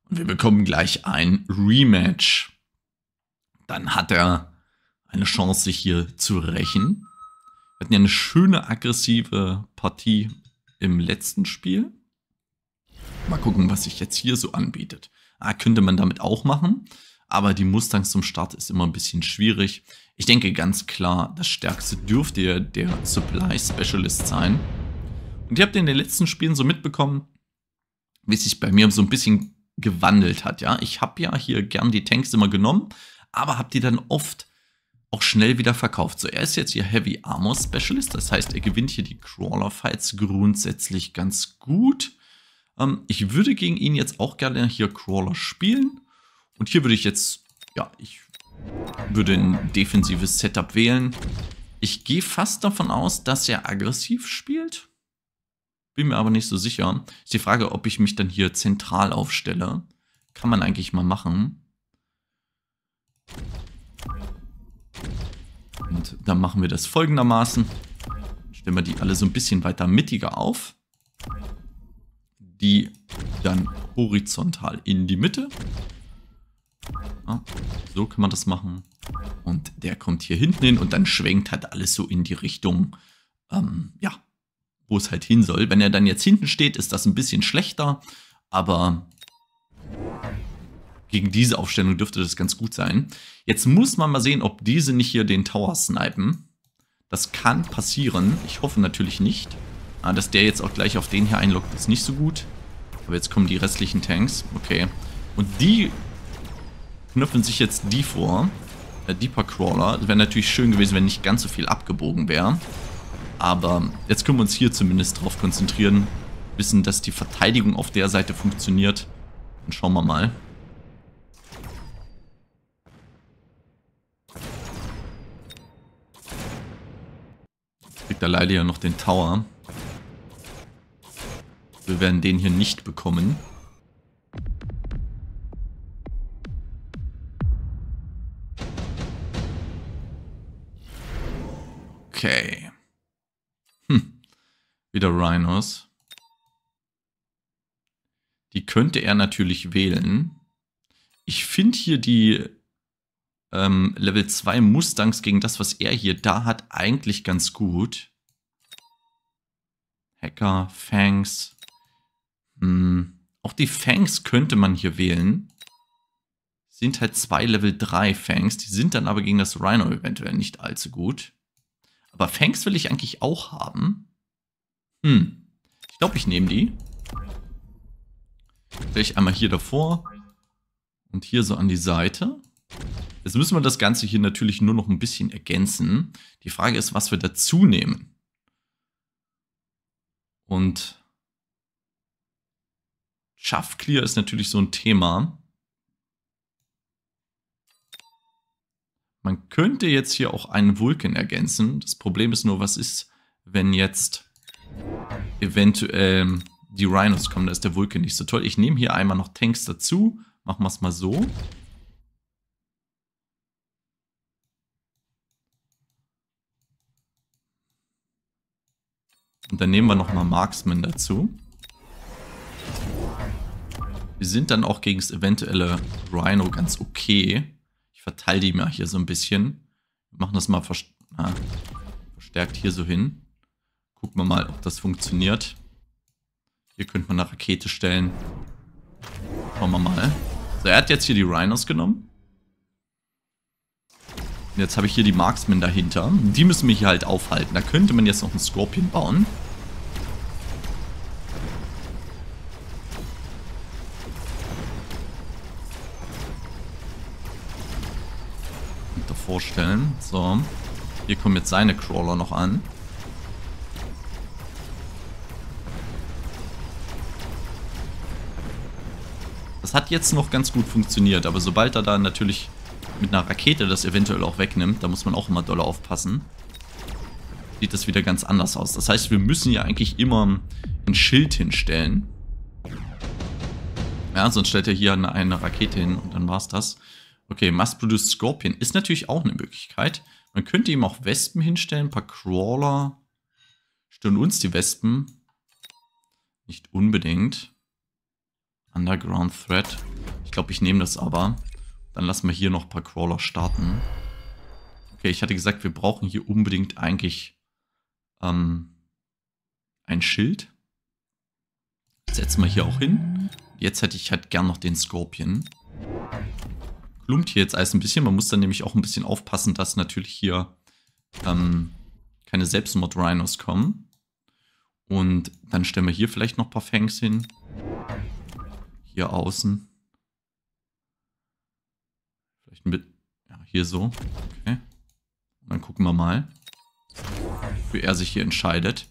Und wir bekommen gleich ein Rematch. Dann hat er eine Chance, sich hier zu rächen. Wir hatten ja eine schöne, aggressive Partie im letzten Spiel. Mal gucken, was sich jetzt hier so anbietet. Könnte man damit auch machen. Aber die Mustangs zum Start ist immer ein bisschen schwierig. Ich denke ganz klar, das Stärkste dürfte ja der Supply Specialist sein. Und ihr habt in den letzten Spielen so mitbekommen, wie es sich bei mir so ein bisschen gewandelt hat. Ja, ich habe ja hier gern die Tanks immer genommen, aber habe die dann oft auch schnell wieder verkauft. So, er ist jetzt hier Heavy Armor Specialist. Das heißt, er gewinnt hier die Crawler Fights grundsätzlich ganz gut. Ich würde gegen ihn jetzt auch gerne hier Crawler spielen. Und hier würde ich jetzt, ja, ich würde ein defensives Setup wählen. Ich gehe fast davon aus, dass er aggressiv spielt. Bin mir aber nicht so sicher. Ist die Frage, ob ich mich dann hier zentral aufstelle. Kann man eigentlich mal machen. Und dann machen wir das folgendermaßen. Stellen wir die alle so ein bisschen weiter mittiger auf. Die dann horizontal in die Mitte. Ja, so kann man das machen. Und der kommt hier hinten hin und dann schwenkt halt alles so in die Richtung, ja, wo es halt hin soll. Wenn er dann jetzt hinten steht, ist das ein bisschen schlechter, aber gegen diese Aufstellung dürfte das ganz gut sein. Jetzt muss man mal sehen, ob diese nicht hier den Tower snipen. Das kann passieren. Ich hoffe natürlich nicht. Dass der jetzt auch gleich auf den hier einloggt, ist nicht so gut. Aber jetzt kommen die restlichen Tanks. Okay. Und die knöpfen sich jetzt die vor. Die paar Crawler. Das wäre natürlich schön gewesen, wenn nicht ganz so viel abgebogen wäre. Aber jetzt können wir uns hier zumindest drauf konzentrieren. Wissen, dass die Verteidigung auf der Seite funktioniert. Dann schauen wir mal. Jetzt kriegt er leider ja noch den Tower. Wir werden den hier nicht bekommen. Okay. Wieder Rhinos. Die könnte er natürlich wählen. Ich finde hier die Level 2 Mustangs gegen das, was er hier da hat, eigentlich ganz gut. Hacker, Fangs. Auch die Fangs könnte man hier wählen. Sind halt 2 Level 3 Fangs. Die sind dann aber gegen das Rhino eventuell nicht allzu gut. Aber Fangs will ich eigentlich auch haben. Ich glaube, ich nehme die. Vielleicht einmal hier davor. Und hier so an die Seite. Jetzt müssen wir das Ganze hier natürlich nur noch ein bisschen ergänzen. Die Frage ist, was wir dazu nehmen. Und Chaff Clear ist natürlich so ein Thema. Man könnte jetzt hier auch einen Vulcan ergänzen. Das Problem ist nur, was ist, wenn jetzt eventuell die Rhinos kommen. Da ist der Vulcan nicht so toll. Ich nehme hier einmal noch Tanks dazu. Machen wir es mal so. Und dann nehmen wir nochmal Marksman dazu. Wir sind dann auch gegen das eventuelle Rhino ganz okay. Ich verteile die mal hier so ein bisschen. Wir machen das mal verstärkt hier so hin. Gucken wir mal, ob das funktioniert. Hier könnte man eine Rakete stellen. Schauen wir mal. So, er hat jetzt hier die Rhinos genommen. Und jetzt habe ich hier die Marksmen dahinter. Die müssen mich hier halt aufhalten. Da könnte man jetzt noch einen Scorpion bauen. Und davor stellen. So. Hier kommen jetzt seine Crawler noch an. Das hat jetzt noch ganz gut funktioniert, aber sobald er da natürlich mit einer Rakete das eventuell auch wegnimmt, da muss man auch immer doll aufpassen, sieht das wieder ganz anders aus. Das heißt, wir müssen ja eigentlich immer ein Schild hinstellen. Ja, sonst stellt er hier eine Rakete hin und dann war's das. Okay, Mass-Produced Scorpion ist natürlich auch eine Möglichkeit. Man könnte ihm auch Wespen hinstellen, ein paar Crawler. Stören uns die Wespen? Nicht unbedingt. Underground Threat. Ich glaube, ich nehme das aber. Dann lassen wir hier noch ein paar Crawler starten. Okay, ich hatte gesagt, wir brauchen hier unbedingt eigentlich ein Schild. Setzen wir hier auch hin. Jetzt hätte ich halt gern noch den Scorpion. Klumpt hier jetzt alles ein bisschen. Man muss dann nämlich auch ein bisschen aufpassen, dass natürlich hier keine Selbstmord-Rhinos kommen. Und dann stellen wir hier vielleicht noch ein paar Fangs hin. Hier außen. Vielleicht mit. Ja, hier so. Okay. Und dann gucken wir mal, wie er sich hier entscheidet.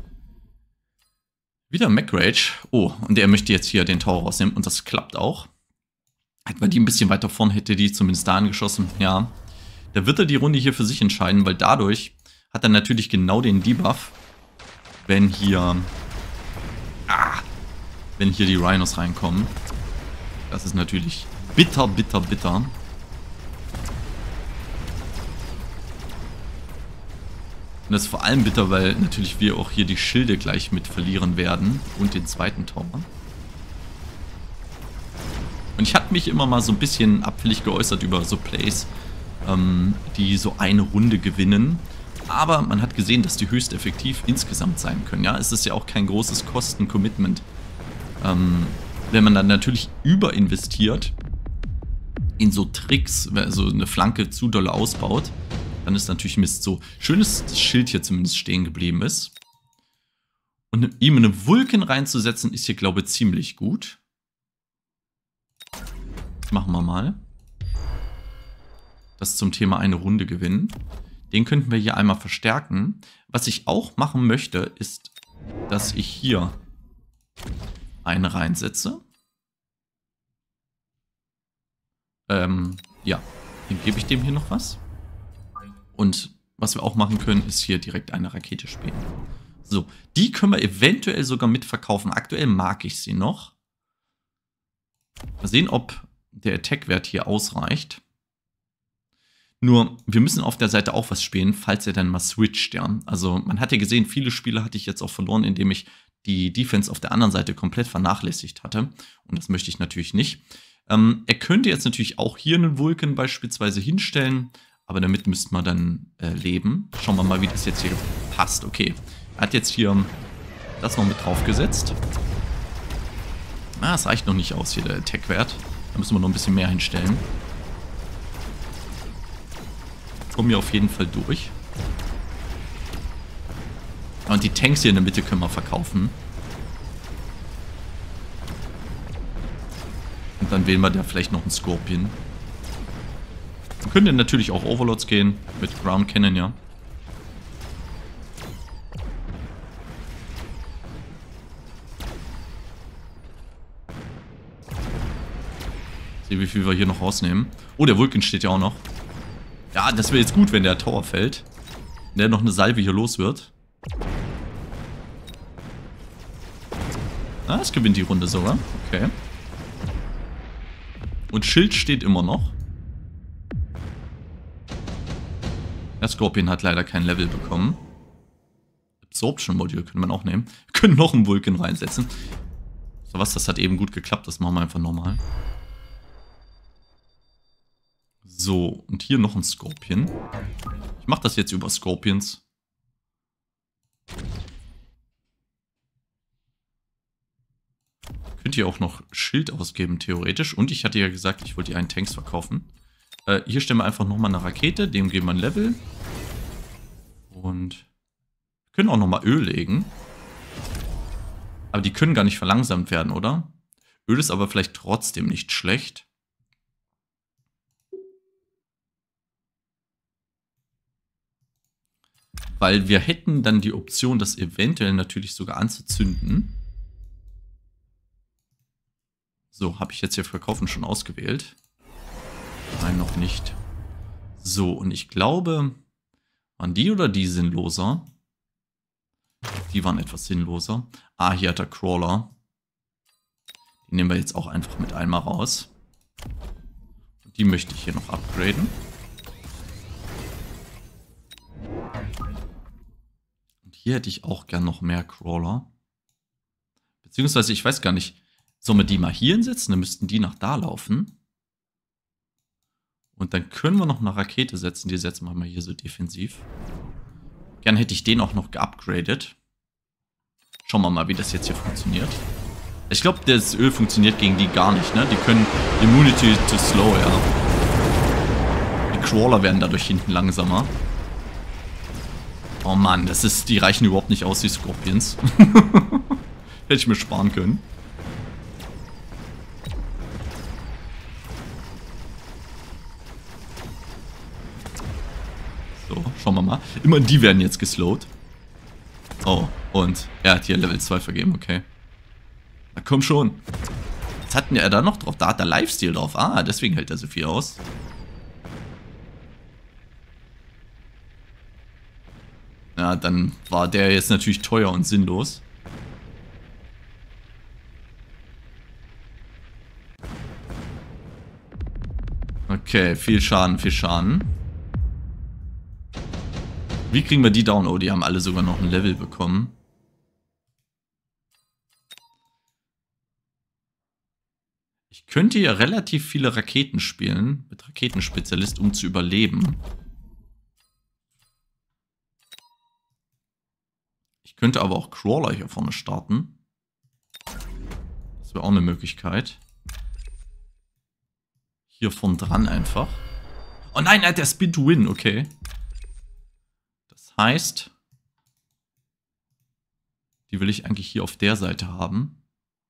Wieder MacRage. Oh, und er möchte jetzt hier den Tower rausnehmen. Und das klappt auch. Hätten wir die ein bisschen weiter vorne, hätte die zumindest da angeschossen. Ja. Da wird er die Runde hier für sich entscheiden, weil dadurch hat er natürlich genau den Debuff, wenn hier die Rhinos reinkommen. Das ist natürlich bitter, bitter, bitter. Und das ist vor allem bitter, weil natürlich wir auch hier die Schilde gleich mit verlieren werden und den zweiten Tower. Und ich hatte mich immer mal so ein bisschen abfällig geäußert über so Plays, die so eine Runde gewinnen. Aber man hat gesehen, dass die höchst effektiv insgesamt sein können. Ja, es ist ja auch kein großes Kosten-Commitment. Wenn man dann natürlich überinvestiert in so Tricks, also eine Flanke zu doll ausbaut, dann ist natürlich Mist. So schön, dass das Schild hier zumindest stehen geblieben ist. Und ihm eine Vulcan reinzusetzen, ist hier, glaube ich, ziemlich gut. Das machen wir mal. Das zum Thema eine Runde gewinnen. Den könnten wir hier einmal verstärken. Was ich auch machen möchte, ist, dass ich hier eine reinsetze. Ja, dann gebe ich dem hier noch was. Und was wir auch machen können, ist hier direkt eine Rakete spielen. So, die können wir eventuell sogar mitverkaufen. Aktuell mag ich sie noch. Mal sehen, ob der Attack-Wert hier ausreicht. Nur, wir müssen auf der Seite auch was spielen, falls er dann mal switcht, ja. Also, man hat ja gesehen, viele Spiele hatte ich jetzt auch verloren, indem ich die Defense auf der anderen Seite komplett vernachlässigt hatte. Und das möchte ich natürlich nicht. Er könnte jetzt natürlich auch hier einen Vulcan beispielsweise hinstellen, aber damit müsste man dann leben. Schauen wir mal, wie das jetzt hier passt. Okay, er hat jetzt hier das noch mit draufgesetzt. Es reicht noch nicht aus hier, der Attack-Wert. Da müssen wir noch ein bisschen mehr hinstellen. Kommen wir auf jeden Fall durch. Und die Tanks hier in der Mitte können wir verkaufen. Und dann wählen wir da vielleicht noch einen Scorpion. Wir können dann natürlich auch Overlords gehen. Mit Ground Cannon, ja. Sehen, wie viel wir hier noch rausnehmen. Oh, der Vulcan steht ja auch noch. Ja, das wäre jetzt gut, wenn der Tower fällt. Wenn der noch eine Salve hier los wird. Es gewinnt die Runde sogar. Okay. Und Schild steht immer noch. Der Scorpion hat leider kein Level bekommen. Absorption Module können wir auch nehmen. Wir können noch einen Vulcan reinsetzen. So was, das hat eben gut geklappt. Das machen wir einfach nochmal. So, und hier noch ein Scorpion. Ich mache das jetzt über Scorpions. Könnt ihr auch noch Schild ausgeben, theoretisch. Und ich hatte ja gesagt, ich wollte die einen Tanks verkaufen. Hier stellen wir einfach nochmal eine Rakete. Dem geben wir ein Level. Und wir können auch nochmal Öl legen. Aber die können gar nicht verlangsamt werden, oder? Öl ist aber vielleicht trotzdem nicht schlecht. Weil wir hätten dann die Option, das eventuell natürlich sogar anzuzünden. So, habe ich jetzt hier Verkaufen schon ausgewählt? Nein, noch nicht. So, und ich glaube, waren die oder die sinnloser? Die waren etwas sinnloser. Hier hat er Crawler. Die nehmen wir jetzt auch einfach mit einmal raus. Und die möchte ich hier noch upgraden. Und hier hätte ich auch gern noch mehr Crawler. Beziehungsweise, ich weiß gar nicht, Sollen wir die mal hier hinsetzen? Dann müssten die nach da laufen. Und dann können wir noch eine Rakete setzen. Die setzen wir mal hier so defensiv. Gern hätte ich den auch noch geupgradet. Schauen wir mal, wie das jetzt hier funktioniert. Ich glaube, das Öl funktioniert gegen die gar nicht, ne? Die können Immunity to Slow, ja. Die Crawler werden dadurch hinten langsamer. Oh Mann, die reichen überhaupt nicht aus, die Scorpions. Hätte ich mir sparen können. So, schauen wir mal. Immer die werden jetzt geslowt. Oh, und er hat hier Level 2 vergeben, okay. Na komm schon. Was hat denn er da noch drauf? Da hat er Lifesteal drauf. Ah, deswegen hält er so viel aus. Ja, dann war der jetzt natürlich teuer und sinnlos. Okay, viel Schaden, viel Schaden. Wie kriegen wir die down? Oh, die haben alle sogar noch ein Level bekommen. Ich könnte ja relativ viele Raketen spielen, mit Raketenspezialist, um zu überleben. Ich könnte aber auch Crawler hier vorne starten. Das wäre auch eine Möglichkeit. Hier vorne dran einfach. Oh nein, er hat der Spin to Win, okay. Das heißt, die will ich eigentlich hier auf der Seite haben.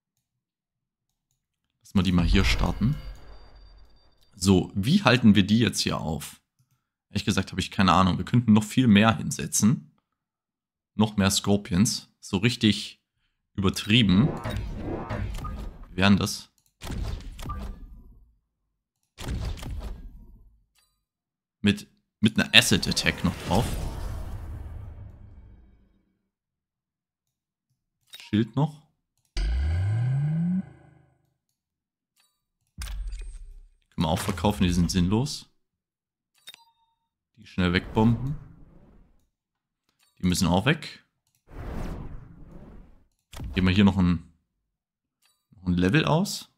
Lass mal die mal hier starten. So, wie halten wir die jetzt hier auf? Ehrlich gesagt habe ich keine Ahnung. Wir könnten noch viel mehr hinsetzen. Noch mehr Scorpions. So richtig übertrieben. Wie wären das? Mit einer Acid Attack noch drauf. Schild noch. Können wir auch verkaufen, die sind sinnlos. Die schnell wegbomben. Die müssen auch weg. Geben wir hier noch ein Level aus.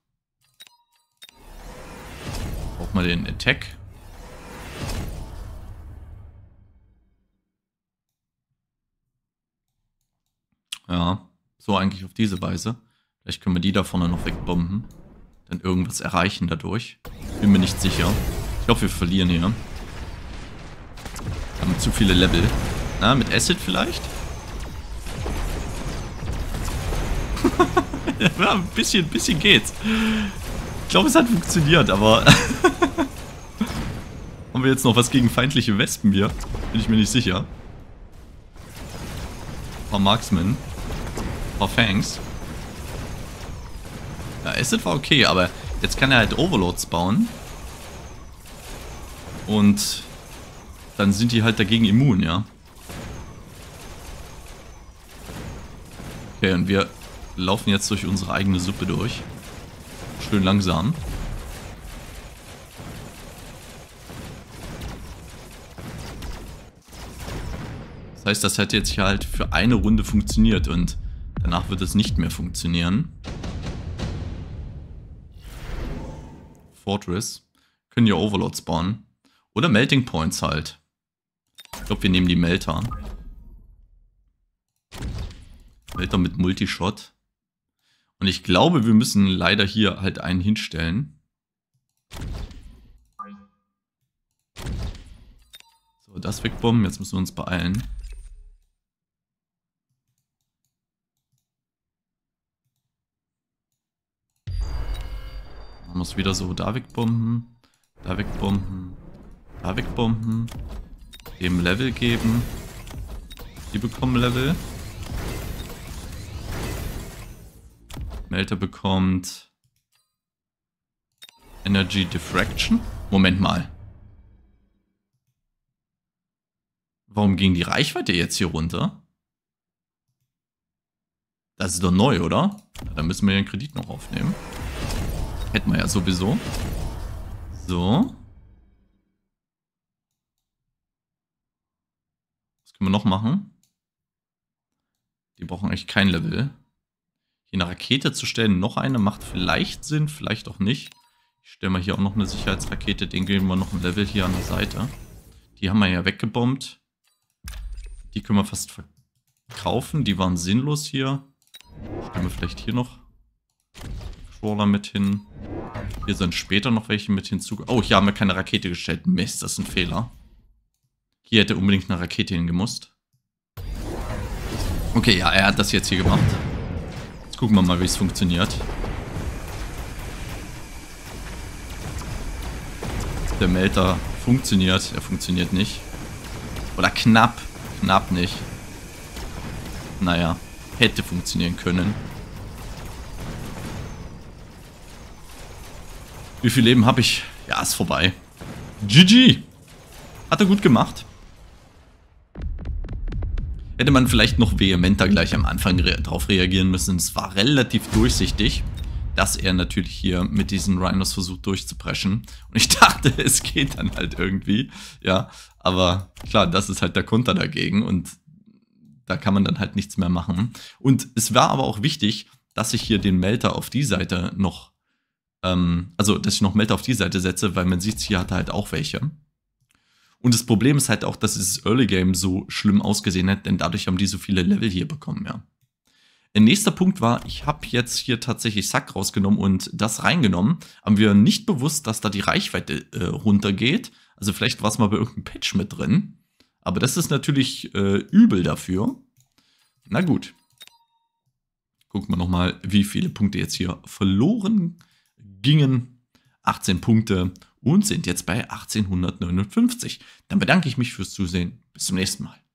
Braucht mal den Attack. Ja, so eigentlich auf diese Weise. Vielleicht können wir die da vorne noch wegbomben. Dann irgendwas erreichen dadurch. Bin mir nicht sicher. Ich glaube, wir verlieren hier. Wir haben zu viele Level. Na, mit Acid vielleicht? Ja, ein bisschen geht's. Ich glaube, es hat funktioniert, aber... Haben wir jetzt noch was gegen feindliche Wespen hier? Bin ich mir nicht sicher. Ein paar Marksmen. Ein paar Fangs. Ja, Acid war okay, aber jetzt kann er halt Overlords bauen. Und dann sind die halt dagegen immun, ja. Okay, und wir laufen jetzt durch unsere eigene Suppe durch. Schön langsam. Das heißt, das hat jetzt hier halt für eine Runde funktioniert und danach wird es nicht mehr funktionieren. Fortress. Können ja Overlords bauen. Oder Melting Points halt. Ich glaube, wir nehmen die Melter. Melter mit Multishot. Und ich glaube, wir müssen leider hier halt einen hinstellen. So, das wegbomben. Jetzt müssen wir uns beeilen. Man muss wieder so da wegbomben. Da wegbomben. Da wegbomben. Dem Level geben. Die bekommen Level. Melter bekommt Energy Diffraction. Moment mal. Warum ging die Reichweite jetzt hier runter? Das ist doch neu, oder? Ja, dann müssen wir ja den Kredit noch aufnehmen. Hätten wir ja sowieso. So. Was können wir noch machen? Die brauchen echt kein Level. Hier eine Rakete zu stellen, noch eine, macht vielleicht Sinn, vielleicht auch nicht. Ich stelle mal hier auch noch eine Sicherheitsrakete, den geben wir noch ein Level hier an der Seite. Die haben wir ja weggebombt. Die können wir fast verkaufen, die waren sinnlos hier. Stellen wir vielleicht hier noch Crawler mit hin. Hier sind später noch welche mit hinzu. Oh, hier haben wir keine Rakete gestellt. Mist, das ist ein Fehler. Hier hätte unbedingt eine Rakete hingemusst. Okay, ja, er hat das jetzt hier gemacht. Jetzt gucken wir mal, wie es funktioniert. Der Melter funktioniert. Er funktioniert nicht. Oder knapp. Knapp nicht. Naja, hätte funktionieren können. Wie viel Leben habe ich? Ja, ist vorbei. GG. Hat er gut gemacht. Hätte man vielleicht noch vehementer gleich am Anfang drauf reagieren müssen. Es war relativ durchsichtig, dass er natürlich hier mit diesen Rhinos versucht durchzupreschen. Und ich dachte, es geht dann halt irgendwie. Ja, aber klar, das ist halt der Konter dagegen. Und da kann man dann halt nichts mehr machen. Und es war aber auch wichtig, dass ich hier den Melter auf die Seite noch also, dass ich noch Melter auf die Seite setze, weil man sieht, hier hat er halt auch welche. Und das Problem ist halt auch, dass dieses Early Game so schlimm ausgesehen hat, denn dadurch haben die so viele Level hier bekommen, ja. Der nächste Punkt war, ich habe jetzt hier tatsächlich Sack rausgenommen und das reingenommen. Haben wir nicht bewusst, dass da die Reichweite runtergeht. Also vielleicht war es mal bei irgendeinem Patch mit drin. Aber das ist natürlich übel dafür. Na gut. Gucken wir nochmal, wie viele Punkte jetzt hier verloren gingen. 18 Punkte und sind jetzt bei 1859. Dann bedanke ich mich fürs Zusehen. Bis zum nächsten Mal.